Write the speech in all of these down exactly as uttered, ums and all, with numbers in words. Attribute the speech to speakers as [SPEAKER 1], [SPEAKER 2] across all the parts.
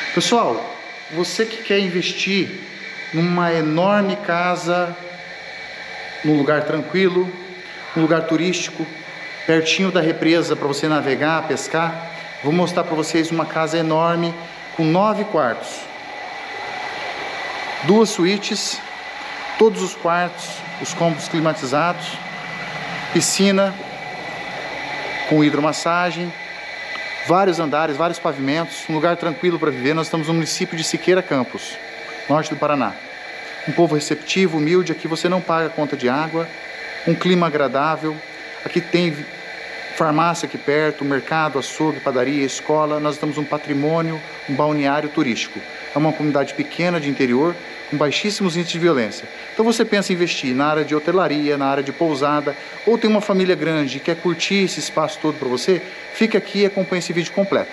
[SPEAKER 1] Pessoal, você que quer investir numa enorme casa, num lugar tranquilo, num lugar turístico, pertinho da represa para você navegar, pescar, vou mostrar para vocês uma casa enorme com nove quartos, duas suítes, todos os quartos, os cômodos climatizados, piscina com hidromassagem, vários andares, vários pavimentos, um lugar tranquilo para viver. Nós estamos no município de Siqueira Campos, norte do Paraná. Um povo receptivo, humilde, aqui você não paga conta de água, um clima agradável, aqui tem farmácia aqui perto, mercado, açougue, padaria, escola. Nós estamos um patrimônio, um balneário turístico. É uma comunidade pequena de interior, com baixíssimos índices de violência. Então você pensa em investir na área de hotelaria, na área de pousada, ou tem uma família grande e quer curtir esse espaço todo para você, fica aqui e acompanhe esse vídeo completo.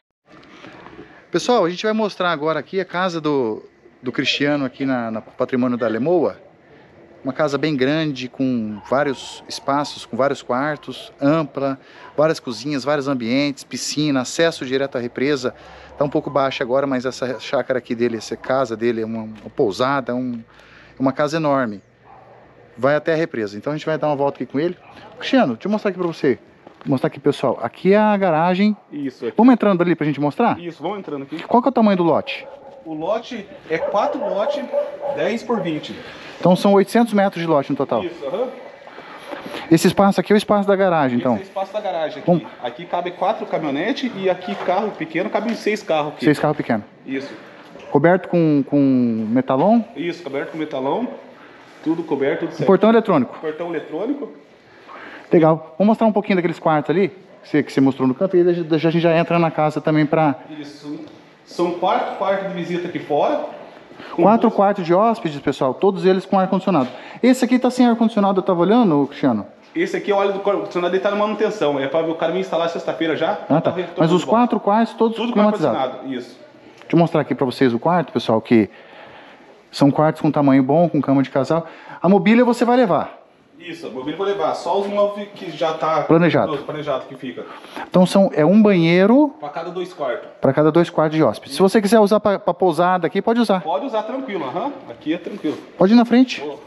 [SPEAKER 1] Pessoal, a gente vai mostrar agora aqui a casa do, do Cristiano aqui na, na patrimônio da Lemoa. Uma casa bem grande, com vários espaços, com vários quartos, ampla, várias cozinhas, vários ambientes, piscina, acesso direto à represa. Está um pouco baixa agora, mas essa chácara aqui dele, essa casa dele é uma, uma pousada, um, uma casa enorme. Vai até a represa. Então a gente vai dar uma volta aqui com ele. Cristiano, deixa eu mostrar aqui para você. Vou mostrar aqui, pessoal. Aqui é a garagem. Isso. Aqui. Vamos entrando ali para a gente mostrar?
[SPEAKER 2] Isso, vamos entrando aqui.
[SPEAKER 1] Qual que é o tamanho do lote?
[SPEAKER 2] O lote é quatro lotes, dez por vinte.
[SPEAKER 1] Então são oitocentos metros de lote no total.
[SPEAKER 2] Isso, aham. Uhum.
[SPEAKER 1] Esse espaço aqui é o espaço da garagem, então?
[SPEAKER 2] Esse é o espaço da garagem aqui. Bom, aqui cabe quatro caminhonetes e aqui carro pequeno, cabe seis carros aqui.
[SPEAKER 1] Seis carros pequenos.
[SPEAKER 2] Isso.
[SPEAKER 1] Coberto com, com metalon?
[SPEAKER 2] Isso, coberto com metalon. Tudo coberto, tudo certo.
[SPEAKER 1] Portão eletrônico?
[SPEAKER 2] Portão eletrônico.
[SPEAKER 1] Legal. Vamos mostrar um pouquinho daqueles quartos ali, que você, que você mostrou no campo, e a gente já entra na casa também para...
[SPEAKER 2] Isso. São quatro quartos de visita aqui fora.
[SPEAKER 1] Quatro quartos de hóspedes, pessoal, todos eles com ar-condicionado. Esse aqui tá sem ar-condicionado, eu tava olhando, Cristiano?
[SPEAKER 2] Esse aqui é o óleo do ar-condicionado, ele tá na manutenção. É para o cara me instalar sexta-feira já.
[SPEAKER 1] Ah, tá. Mas os quatro quartos todos
[SPEAKER 2] tudo
[SPEAKER 1] climatizados.
[SPEAKER 2] Isso.
[SPEAKER 1] Deixa eu mostrar aqui para vocês o quarto, pessoal, que são quartos com tamanho bom, com cama de casal. A mobília você vai levar.
[SPEAKER 2] Isso, a mobília eu vou levar. Só os móveis que já tá
[SPEAKER 1] planejado.
[SPEAKER 2] planejado que fica.
[SPEAKER 1] Então são, é um banheiro...
[SPEAKER 2] Para cada dois quartos.
[SPEAKER 1] Para cada dois quartos de hóspede. Se você quiser usar para pousada aqui, pode usar.
[SPEAKER 2] Pode usar tranquilo, aham. Uhum. Aqui é tranquilo.
[SPEAKER 1] Pode ir na frente. Oh,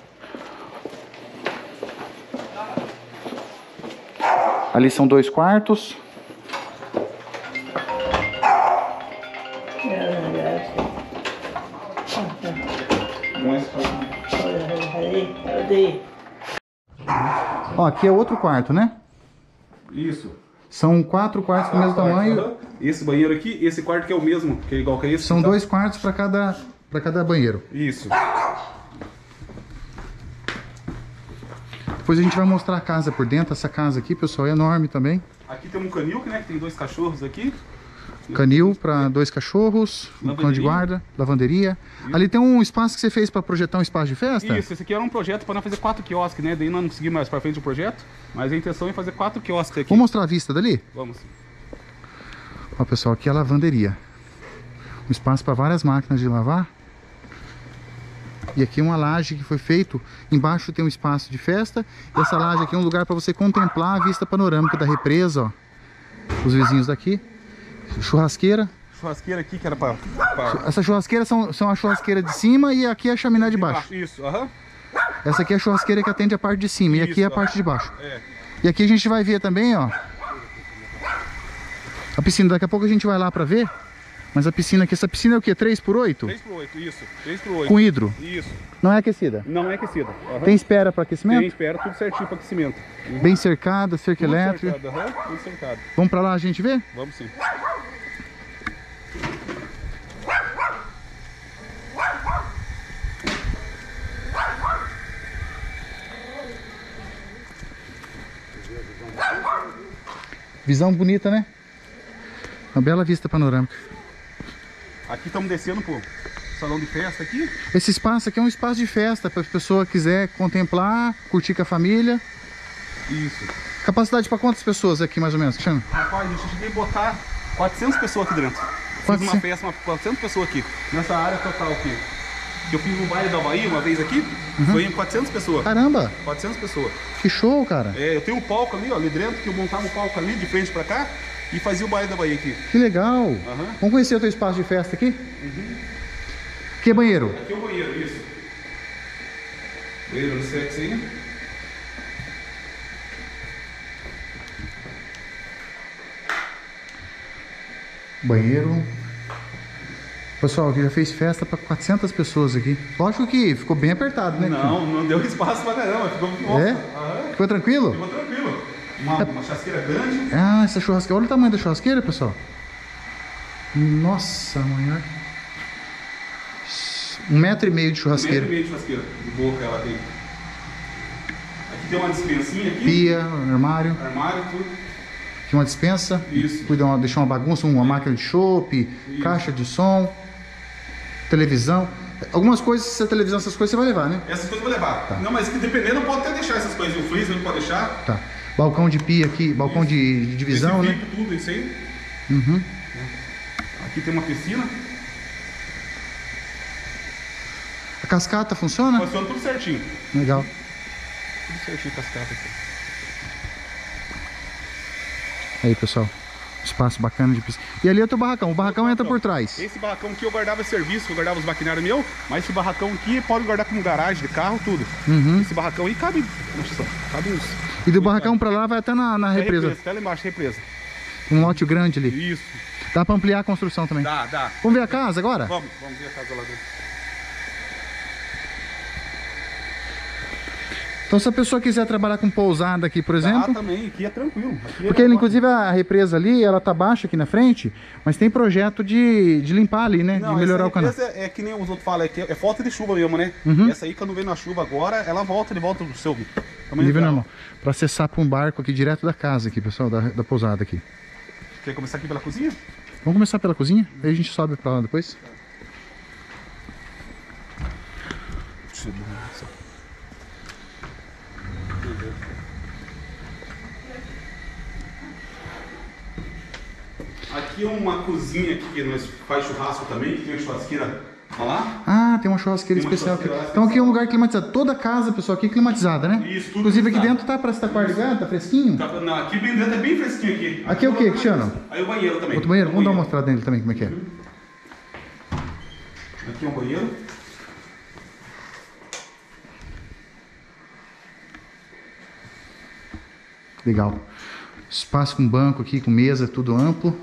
[SPEAKER 1] tá. Ali são dois quartos. Ó, aqui é outro quarto, né?
[SPEAKER 2] Isso.
[SPEAKER 1] São quatro quartos do mesmo tamanho.
[SPEAKER 2] Uhum. Esse banheiro aqui, esse quarto que é o mesmo, que é igual que esse.
[SPEAKER 1] São
[SPEAKER 2] tá?
[SPEAKER 1] dois quartos para cada, para cada banheiro.
[SPEAKER 2] Isso.
[SPEAKER 1] Depois a gente vai mostrar a casa por dentro. Essa casa aqui, pessoal, é enorme também.
[SPEAKER 2] Aqui tem um canil, né? Que tem dois cachorros aqui.
[SPEAKER 1] Canil para dois cachorros, um cão de guarda, lavanderia. Isso. Ali tem um espaço que você fez para projetar um espaço de festa?
[SPEAKER 2] Isso, esse aqui era um projeto para nós fazer quatro quiosques, né? Daí nós não conseguimos mais para frente o projeto, mas a intenção é fazer quatro quiosques aqui.
[SPEAKER 1] Vamos mostrar a vista dali?
[SPEAKER 2] Vamos.
[SPEAKER 1] Ó, pessoal, aqui é a lavanderia. Um espaço para várias máquinas de lavar. E aqui uma laje que foi feito. Embaixo tem um espaço de festa. E essa laje aqui é um lugar para você contemplar a vista panorâmica da represa, ó. Os vizinhos daqui. Churrasqueira.
[SPEAKER 2] Churrasqueira aqui que era para... Pra...
[SPEAKER 1] Essa churrasqueira são, são a churrasqueira de cima e aqui é a chaminé de baixo.
[SPEAKER 2] Isso, aham. Uhum.
[SPEAKER 1] Essa aqui é a churrasqueira que atende a parte de cima. Isso, e aqui é a parte de baixo.
[SPEAKER 2] É.
[SPEAKER 1] E aqui a gente vai ver também, ó, a piscina. Daqui a pouco a gente vai lá para ver. Mas a piscina aqui, essa piscina é o quê? três por oito?
[SPEAKER 2] três por oito, isso. três por oito.
[SPEAKER 1] Com hidro?
[SPEAKER 2] Isso.
[SPEAKER 1] Não é aquecida?
[SPEAKER 2] Não é aquecida. Uhum.
[SPEAKER 1] Tem espera para aquecimento?
[SPEAKER 2] Tem espera, tudo certinho para aquecimento. Uhum.
[SPEAKER 1] Bem cercada, cerca
[SPEAKER 2] tudo
[SPEAKER 1] elétrica.
[SPEAKER 2] Cercado, uhum. Tudo cercado.
[SPEAKER 1] Vamos para lá a gente ver?
[SPEAKER 2] Vamos sim.
[SPEAKER 1] Visão bonita, né? Uma bela vista panorâmica.
[SPEAKER 2] Aqui estamos descendo pro salão de festa aqui.
[SPEAKER 1] Esse espaço aqui é um espaço de festa para a pessoa quiser contemplar, curtir com a família.
[SPEAKER 2] Isso.
[SPEAKER 1] Capacidade para quantas pessoas aqui mais ou menos, Cristiano?
[SPEAKER 2] Rapaz, a gente cheguei a botar quatrocentas pessoas aqui dentro. Fiz uma festa, uma quatrocentas pessoas aqui. Nessa área total aqui. Eu fiz no baile da Bahia uma vez aqui, uhum. Foi em quatrocentas pessoas.
[SPEAKER 1] Caramba!
[SPEAKER 2] quatrocentas pessoas.
[SPEAKER 1] Que show, cara!
[SPEAKER 2] É, eu tenho um palco ali, ó, ali dentro, que eu montava um palco ali de frente pra cá. e fazia o baile da Bahia aqui.
[SPEAKER 1] Que legal.
[SPEAKER 2] Uhum.
[SPEAKER 1] Vamos conhecer o teu espaço de festa aqui?
[SPEAKER 2] Uhum.
[SPEAKER 1] Aqui é banheiro?
[SPEAKER 2] Aqui é o banheiro, isso. Banheiro no sexo aí.
[SPEAKER 1] Banheiro. Pessoal, aqui já fez festa para quatrocentas pessoas aqui. Lógico que ficou bem apertado, né?
[SPEAKER 2] Não, não deu espaço pra caramba. Ficou, nossa,
[SPEAKER 1] É?
[SPEAKER 2] ah,
[SPEAKER 1] Ficou tranquilo?
[SPEAKER 2] ficou tranquilo. Uma, uma chasqueira grande.
[SPEAKER 1] Ah, essa churrasqueira. Olha o tamanho da churrasqueira, pessoal. Nossa, maior. Um metro e meio de churrasqueira.
[SPEAKER 2] Um metro e meio de churrasqueira. De boca ela tem. Aqui tem uma dispensinha aqui.
[SPEAKER 1] Pia, armário.
[SPEAKER 2] Armário, tudo.
[SPEAKER 1] Aqui uma dispensa.
[SPEAKER 2] Isso.
[SPEAKER 1] Cuida, uma, deixar uma bagunça, uma máquina de chopp, caixa de som, televisão. Algumas coisas, se a televisão, essas coisas você vai levar, né?
[SPEAKER 2] Essas coisas eu vou levar.
[SPEAKER 1] Tá.
[SPEAKER 2] Não, mas que dependendo, pode até deixar essas coisas. O freezer não pode deixar.
[SPEAKER 1] Tá. Balcão de pia aqui, balcão de, de divisão,
[SPEAKER 2] Esse
[SPEAKER 1] né?
[SPEAKER 2] bico, tudo isso aí.
[SPEAKER 1] Uhum.
[SPEAKER 2] Aqui tem uma piscina.
[SPEAKER 1] A cascata funciona?
[SPEAKER 2] Funciona tudo certinho.
[SPEAKER 1] Legal.
[SPEAKER 2] Tudo certinho cascata aqui.
[SPEAKER 1] Aí, pessoal. Espaço bacana de piscina. E ali é o teu barracão. O barracão entra por trás.
[SPEAKER 2] Esse barracão aqui eu guardava serviço, eu guardava os maquinários meus, mas esse barracão aqui pode guardar como garagem de carro, tudo.
[SPEAKER 1] Uhum.
[SPEAKER 2] Esse barracão aí cabe. Nossa, cabe uns.
[SPEAKER 1] E do barracão pra lá vai até na, na
[SPEAKER 2] Até
[SPEAKER 1] represa.
[SPEAKER 2] represa. Até lá embaixo, represa.
[SPEAKER 1] Um lote grande ali.
[SPEAKER 2] Isso.
[SPEAKER 1] Dá pra ampliar a construção também.
[SPEAKER 2] Dá, dá.
[SPEAKER 1] Vamos ver a casa agora?
[SPEAKER 2] Vamos, vamos ver a casa lá dentro.
[SPEAKER 1] Então se a pessoa quiser trabalhar com pousada aqui, por exemplo...
[SPEAKER 2] Dá também, aqui é tranquilo. Aqui
[SPEAKER 1] Porque
[SPEAKER 2] é
[SPEAKER 1] inclusive a represa ali, ela tá baixa aqui na frente, mas tem projeto de, de limpar ali, né?
[SPEAKER 2] Não,
[SPEAKER 1] de melhorar o canal.
[SPEAKER 2] Essa represa é, é que nem os outros falam, é, que é falta de chuva mesmo, né?
[SPEAKER 1] Uhum.
[SPEAKER 2] Essa aí, quando vem na chuva agora, ela volta de volta do seu tamanho.
[SPEAKER 1] Nível
[SPEAKER 2] dela.
[SPEAKER 1] normal. Pra acessar para um barco aqui direto da casa aqui, pessoal, da, da pousada aqui.
[SPEAKER 2] Quer começar aqui pela cozinha?
[SPEAKER 1] Vamos começar pela cozinha, aí a gente sobe pra lá depois.
[SPEAKER 2] Aqui é uma cozinha aqui que nós faz churrasco também, que tem uma churrasqueira. Olha lá.
[SPEAKER 1] Ah, tem uma churrasqueira
[SPEAKER 2] Tem uma
[SPEAKER 1] especial aqui.
[SPEAKER 2] churrasqueira
[SPEAKER 1] Então aqui é um lugar climatizado. Toda a casa, pessoal, aqui é climatizada, né?
[SPEAKER 2] Isso, tudo
[SPEAKER 1] inclusive aqui
[SPEAKER 2] climatizado.
[SPEAKER 1] dentro tá, parece que tá com ar ligado, tá fresquinho.
[SPEAKER 2] Tá, não, aqui bem dentro é bem fresquinho aqui.
[SPEAKER 1] Aqui é o que, Cristiano?
[SPEAKER 2] Aí o banheiro também.
[SPEAKER 1] Outro banheiro?
[SPEAKER 2] É um
[SPEAKER 1] Vamos dar uma mostrada nele também, como é que é.
[SPEAKER 2] Aqui é um banheiro.
[SPEAKER 1] Legal. Espaço com banco aqui, com mesa, tudo amplo.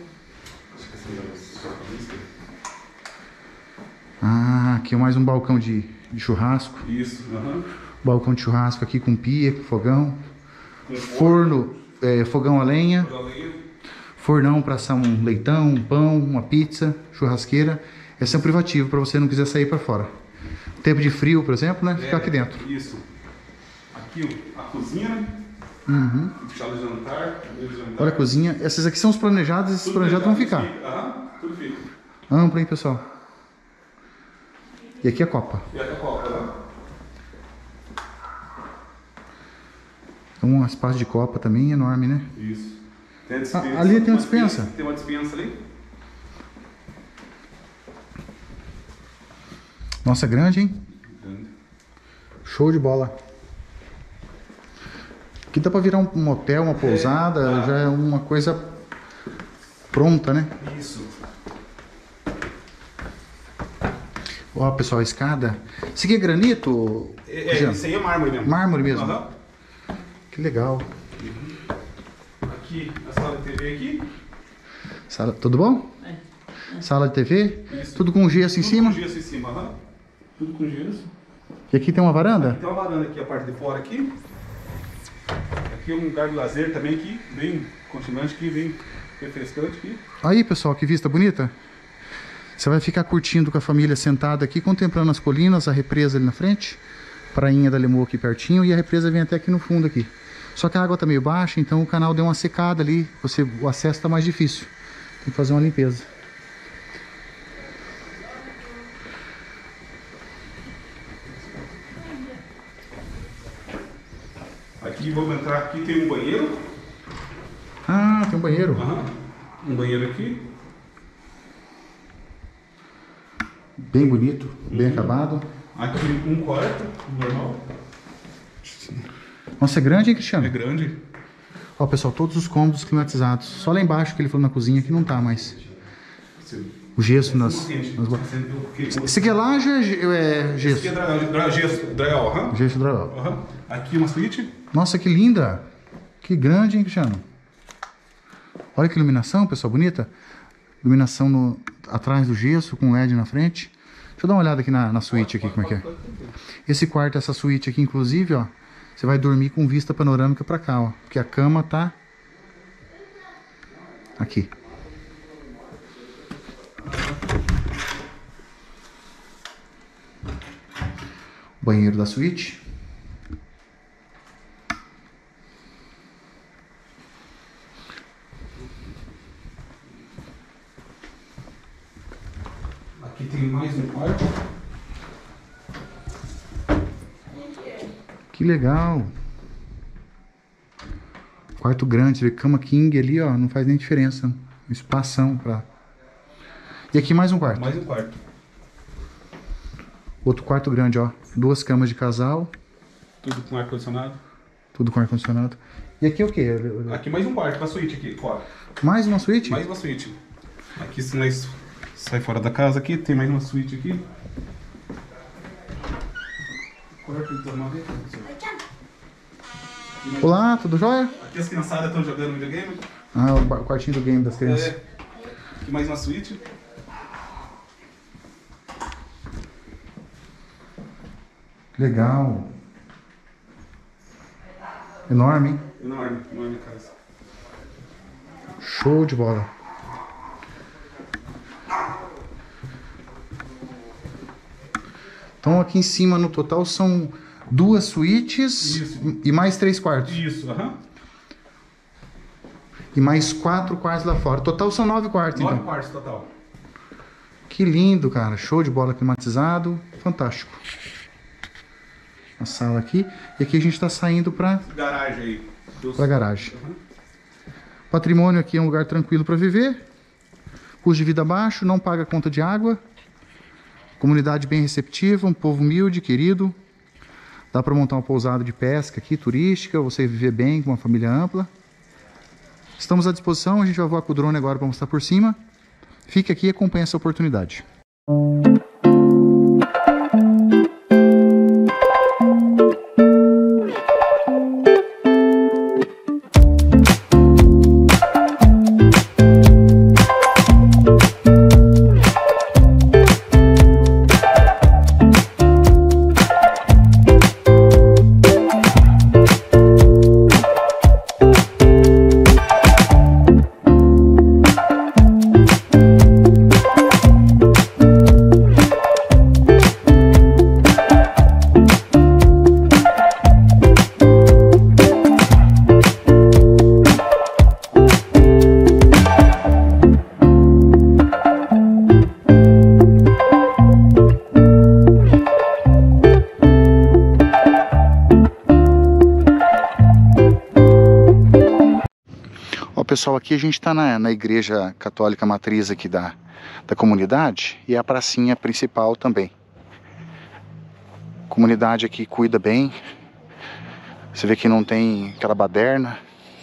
[SPEAKER 1] Ah, aqui é mais um balcão de, de churrasco.
[SPEAKER 2] Isso, aham.
[SPEAKER 1] Balcão de churrasco aqui com pia, com fogão. Forno, é, fogão a lenha. Fornão para assar um leitão, um pão, uma pizza, churrasqueira. Esse é um privativo para você não quiser sair para fora. Tempo de frio, por exemplo, né? Ficar
[SPEAKER 2] É,
[SPEAKER 1] aqui dentro.
[SPEAKER 2] Isso. Aqui a cozinha, né?
[SPEAKER 1] Uhum.
[SPEAKER 2] Sala de jantar, mesa de jantar.
[SPEAKER 1] Olha a cozinha. Esses aqui são os planejados, esses
[SPEAKER 2] Tudo
[SPEAKER 1] planejados vão
[SPEAKER 2] planejado,
[SPEAKER 1] ficar.
[SPEAKER 2] fica. Aham, tudo fica.
[SPEAKER 1] Amplo, hein, pessoal? E aqui a copa.
[SPEAKER 2] E aqui a copa, né?
[SPEAKER 1] Um espaço de copa também enorme, né?
[SPEAKER 2] Isso. Tem a dispensa.
[SPEAKER 1] Ah, ali tem uma dispensa?
[SPEAKER 2] Tem uma dispensa ali.
[SPEAKER 1] Nossa, grande, hein?
[SPEAKER 2] Grande.
[SPEAKER 1] Show de bola. Aqui dá pra virar um motel, uma pousada,
[SPEAKER 2] tá.
[SPEAKER 1] já é uma coisa pronta, né?
[SPEAKER 2] Isso.
[SPEAKER 1] Ó, pessoal, a escada. Isso aqui é granito?
[SPEAKER 2] É, é,
[SPEAKER 1] Jean?
[SPEAKER 2] isso aí é mármore mesmo.
[SPEAKER 1] Mármore mesmo?
[SPEAKER 2] Aham.
[SPEAKER 1] Que legal.
[SPEAKER 2] Aqui, a sala de T V aqui.
[SPEAKER 1] Sala, tudo bom?
[SPEAKER 3] É.
[SPEAKER 1] Sala de T V?
[SPEAKER 2] Isso.
[SPEAKER 1] Tudo com gesso em
[SPEAKER 2] Tudo
[SPEAKER 1] cima?
[SPEAKER 2] com gesso em cima, aham. Tudo com gesso.
[SPEAKER 1] E aqui tem uma varanda?
[SPEAKER 2] Tem uma varanda aqui, a parte de fora aqui. Aqui é um lugar de lazer também aqui, bem continuante aqui, bem refrescante aqui.
[SPEAKER 1] Aí, pessoal, que vista bonita. Você vai ficar curtindo com a família sentada aqui, contemplando as colinas, a represa ali na frente, prainha da Lemoa aqui pertinho, e a represa vem até aqui no fundo aqui. Só que a água tá meio baixa, então o canal deu uma secada ali, você, o acesso tá mais difícil. Tem que fazer uma limpeza.
[SPEAKER 2] Aqui, vamos entrar aqui, tem um banheiro.
[SPEAKER 1] Ah, tem um banheiro.
[SPEAKER 2] Aham. Um banheiro aqui.
[SPEAKER 1] Bem bonito, bem
[SPEAKER 2] Uhum.
[SPEAKER 1] acabado.
[SPEAKER 2] Aqui um quarto, normal.
[SPEAKER 1] Nossa, é grande, hein, Cristiano?
[SPEAKER 2] É grande.
[SPEAKER 1] Ó, pessoal, todos os cômodos climatizados. Só lá embaixo que ele falou na cozinha que não tá mais. O gesso nas... nas... Esse aqui é laje ou é gesso?
[SPEAKER 2] Esse aqui é gesso, drywall, aham.
[SPEAKER 1] Gesso drywall.
[SPEAKER 2] Aham. Aqui uma suíte.
[SPEAKER 1] Nossa, que linda! Que grande, hein, Cristiano? Olha que iluminação, pessoal, bonita. Iluminação no... atrás do gesso, com L E D na frente. Deixa eu dar uma olhada aqui na, na suíte aqui, como é que é. Esse quarto, essa suíte aqui, inclusive, ó, você vai dormir com vista panorâmica pra cá, ó. Porque a cama tá aqui. Banheiro da suíte.
[SPEAKER 2] Aqui tem mais um quarto.
[SPEAKER 1] Que legal. Quarto grande, você vê cama king ali, ó, não faz nem diferença. Um espação pra... E aqui mais um quarto.
[SPEAKER 2] Mais um quarto.
[SPEAKER 1] Outro quarto grande, ó. Duas camas de casal.
[SPEAKER 2] Tudo com ar-condicionado.
[SPEAKER 1] Tudo com ar-condicionado. E aqui é o quê?
[SPEAKER 2] Aqui mais um quarto, uma suíte aqui, fora.
[SPEAKER 1] Mais uma suíte?
[SPEAKER 2] Mais uma suíte. Aqui se nós sai fora da casa aqui, tem mais uma suíte aqui.
[SPEAKER 1] Olá, tudo jóia?
[SPEAKER 2] Aqui as criançadas estão jogando videogame.
[SPEAKER 1] Ah, o quartinho do game das crianças.
[SPEAKER 2] É. Aqui mais uma suíte.
[SPEAKER 1] Legal. Enorme, hein?
[SPEAKER 2] Enorme, enorme casa.
[SPEAKER 1] Show de bola. Então aqui em cima no total são duas suítes. Isso. E mais três quartos.
[SPEAKER 2] Isso, aham. Uhum.
[SPEAKER 1] E mais quatro quartos lá fora. Total são nove quartos,
[SPEAKER 2] nove
[SPEAKER 1] então.
[SPEAKER 2] Nove quartos total.
[SPEAKER 1] Que lindo, cara. Show de bola, climatizado. Fantástico. A sala aqui. E aqui a gente está saindo para...
[SPEAKER 2] Garagem aí.
[SPEAKER 1] Para garagem. Uhum. Patrimônio aqui é um lugar tranquilo para viver. Custo de vida baixo, não paga conta de água. Comunidade bem receptiva, um povo humilde, querido. Dá para montar uma pousada de pesca aqui, turística, você viver bem com uma família ampla. Estamos à disposição, a gente vai voar com o drone agora para mostrar por cima. Fique aqui e acompanhe essa oportunidade. Pessoal, aqui a gente está na, na igreja católica matriz aqui da, da comunidade e a pracinha principal também. A comunidade aqui cuida bem. Você vê que não tem aquela baderna.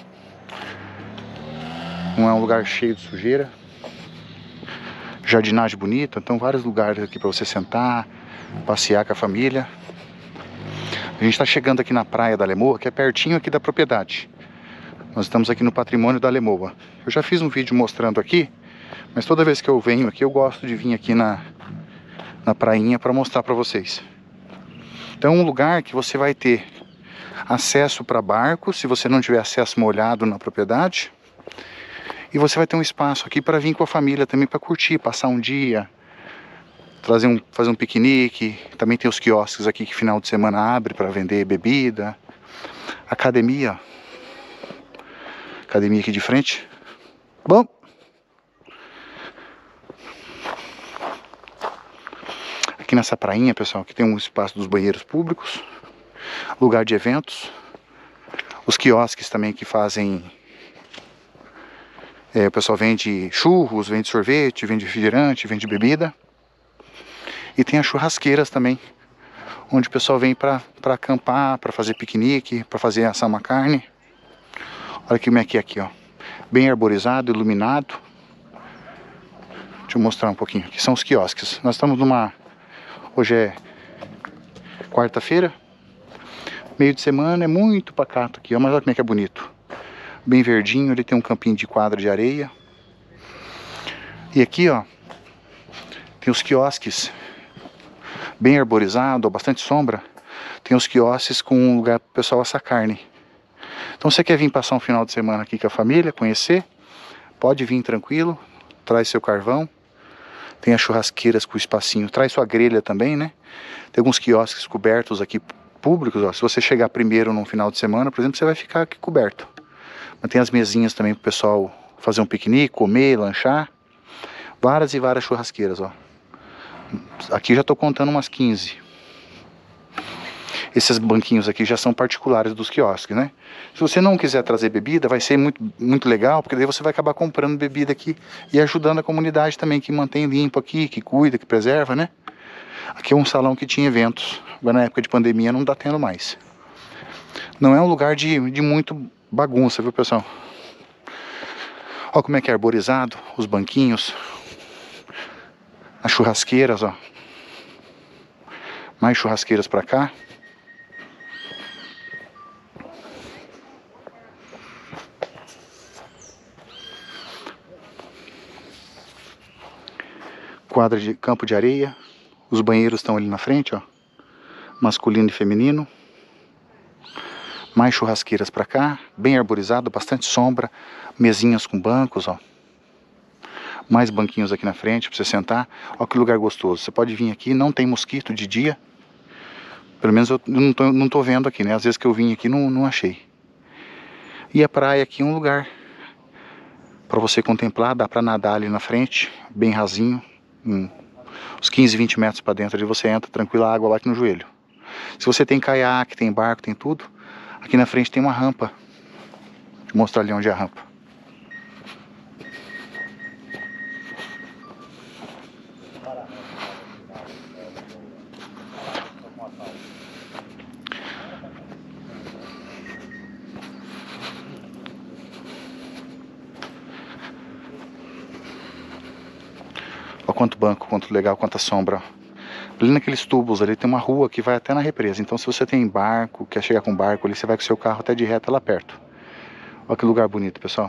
[SPEAKER 1] Não é um lugar cheio de sujeira. Jardinagem bonita, então vários lugares aqui para você sentar, passear com a família. A gente está chegando aqui na praia da Lemoa, que é pertinho aqui da propriedade. Nós estamos aqui no patrimônio da Lemoa. Eu já fiz um vídeo mostrando aqui, mas toda vez que eu venho aqui, eu gosto de vir aqui na, na prainha para mostrar para vocês. Então é um lugar que você vai ter acesso para barco, se você não tiver acesso molhado na propriedade. E você vai ter um espaço aqui para vir com a família também para curtir, passar um dia, trazer um, fazer um piquenique. Também tem os quiosques aqui que final de semana abre para vender bebida. Academia. Academia aqui de frente. Bom. Aqui nessa prainha, pessoal, aqui tem um espaço dos banheiros públicos. Lugar de eventos. Os quiosques também que fazem... É, o pessoal vende churros, vende sorvete, vende refrigerante, vende bebida. E tem as churrasqueiras também, onde o pessoal vem para acampar, para fazer piquenique, para fazer assar uma carne. Olha como é que é aqui, ó. Bem arborizado, iluminado. Deixa eu mostrar um pouquinho. Aqui são os quiosques. Nós estamos numa... Hoje é quarta-feira. Meio de semana, é muito pacato aqui, ó. Mas olha como é que é bonito. Bem verdinho, ele tem um campinho de quadra de areia. E aqui, ó, tem os quiosques. Bem arborizado, ó, bastante sombra. Tem os quiosques com um lugar para o pessoal assar carne. Então você quer vir passar um final de semana aqui com a família, conhecer? Pode vir tranquilo, traz seu carvão. Tem as churrasqueiras com espacinho, traz sua grelha também, né? Tem alguns quiosques cobertos aqui públicos, ó. Se você chegar primeiro num final de semana, por exemplo, você vai ficar aqui coberto. Mas tem as mesinhas também para o pessoal fazer um piquenique, comer, lanchar. Várias e várias churrasqueiras, ó. Aqui já estou contando umas quinze. Esses banquinhos aqui já são particulares dos quiosques, né? Se você não quiser trazer bebida, vai ser muito, muito legal, porque daí você vai acabar comprando bebida aqui e ajudando a comunidade também, que mantém limpo aqui, que cuida, que preserva, né? Aqui é um salão que tinha eventos, mas na época de pandemia não está tendo mais. Não é um lugar de, de muito bagunça, viu, pessoal? Olha como é que é arborizado, os banquinhos, as churrasqueiras, ó. Mais churrasqueiras para cá. Quadra de campo de areia. Os banheiros estão ali na frente, ó. Masculino e feminino. Mais churrasqueiras para cá. Bem arborizado, bastante sombra. Mesinhas com bancos, ó. Mais banquinhos aqui na frente para você sentar. Olha que lugar gostoso. Você pode vir aqui, não tem mosquito de dia. Pelo menos eu não tô, não tô vendo aqui, né? Às vezes que eu vim aqui não, não achei. E a praia aqui é um lugar para você contemplar. Dá para nadar ali na frente, bem rasinho. Hum, uns quinze, vinte metros para dentro ali você entra tranquilo, a água bate no joelho. Se você tem caiaque, tem barco, tem tudo, aqui na frente tem uma rampa. Deixa eu mostrar ali onde é a rampa. Olha quanto banco, quanto legal, quanta sombra. Ali naqueles tubos ali tem uma rua que vai até na represa. Então se você tem barco, quer chegar com barco ali, você vai com o seu carro até de reta lá perto. Olha que lugar bonito, pessoal.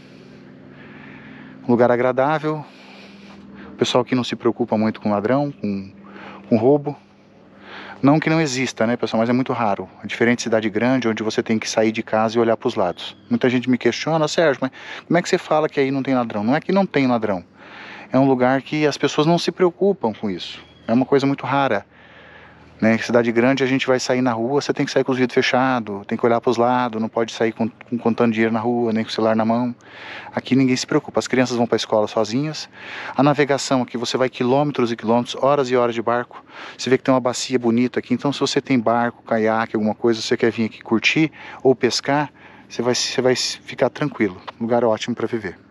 [SPEAKER 1] Um lugar agradável. O pessoal aqui não se preocupa muito com ladrão, com, com roubo. Não que não exista, né, pessoal, mas é muito raro. É diferente de cidade grande, onde você tem que sair de casa e olhar para os lados. Muita gente me questiona, Sérgio, mas como é que você fala que aí não tem ladrão? Não é que não tem ladrão. É um lugar que as pessoas não se preocupam com isso. É uma coisa muito rara, né? Cidade grande a gente vai sair na rua, você tem que sair com os vidros fechados, tem que olhar para os lados, não pode sair com, com, contando dinheiro na rua, nem com o celular na mão. Aqui ninguém se preocupa, as crianças vão para a escola sozinhas. A navegação aqui, você vai quilômetros e quilômetros, horas e horas de barco. Você vê que tem uma bacia bonita aqui, então se você tem barco, caiaque, alguma coisa, você quer vir aqui curtir ou pescar, você vai, você vai ficar tranquilo. Lugar ótimo para viver.